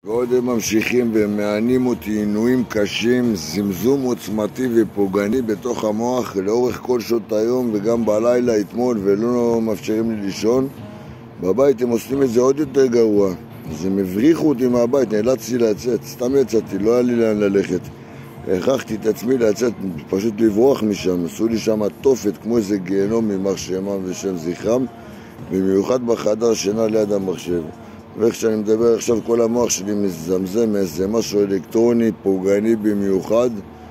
ועוד הם ממשיכים ומענים אותי עינויים קשים, זמזום עוצמתי ופוגעני בתוך המוח לאורך כל שעות היום וגם בלילה אתמול, ולא מאפשרים לי לישון. בבית הם עושים את זה עוד יותר גרוע, אז הם הבריחו אותי מהבית, נאלצתי לצאת, סתם יצאתי, לא היה לי לאן ללכת. הכרחתי את עצמי לצאת, פשוט לברוח משם. עשו לי שם תופת כמו איזה גיהנום ממח שמם ושם זכרם, במיוחד בחדר שינה ליד המחשב. ואיך שאני מדבר עכשיו כל המוח שלי מזמזם איזה משהו אלקטרוני פוגעני במיוחד,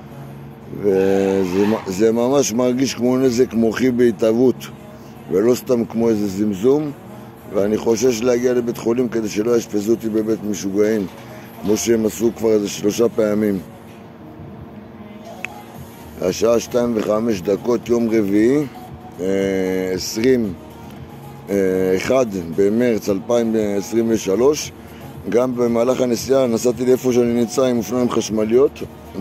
וזה ממש מרגיש כמו נזק מוחי בהתהוות ולא סתם כמו איזה זמזום. ואני חושש להגיע לבית חולים כדי שלא ישפזו אותי בבית משוגעים כמו שהם עשו כבר איזה 3 פעמים. השעה 2:05 יום רביעי 1 במרץ 2023. גם במהלך הנסיעה נסעתי לאיפה שאני נמצא עם אופניים חשמליות.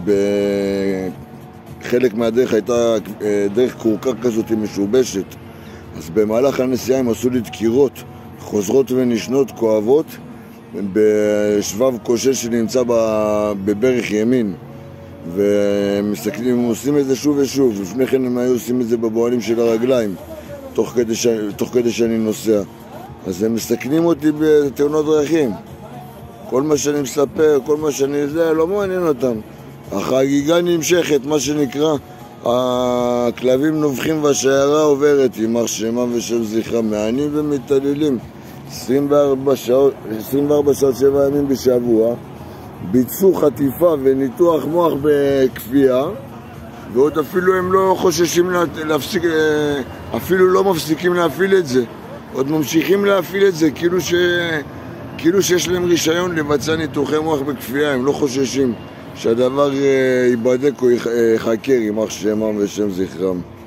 בחלק מהדרך הייתה דרך קורקע כזאת משובשת, אז במהלך הנסיעה הם עשו לי דקירות חוזרות ונשנות כואבות בשבב כושל שנמצא בברך ימין, ומסתכלים, הם עושים את זה שוב ושוב. לפני כן הם היו עושים את זה בבועלים של הרגליים תוך כדי שאני נוסע. אז הם מסתכנים אותי בתאונות דרכים. כל מה שאני מספר, כל מה שאני זה, לא מעניין אותם. החגיגה נמשכת, מה שנקרא. הכלבים נובחים והשיירה עוברת, יימח שמם ושם זכרם, מענים ומתעללים 24 שעות 7 ימים בשבוע. ביצעו חטיפה וניתוח מוח בכפייה, ועוד אפילו הם לא חוששים להפסיק, אפילו לא מפסיקים להפעיל את זה, עוד ממשיכים להפעיל את זה כאילו שיש להם רישיון לבצע ניתוחי מוח בכפייה. הם לא חוששים שהדבר ייבדק או ייחקר, יימח שמם ושם זכרם.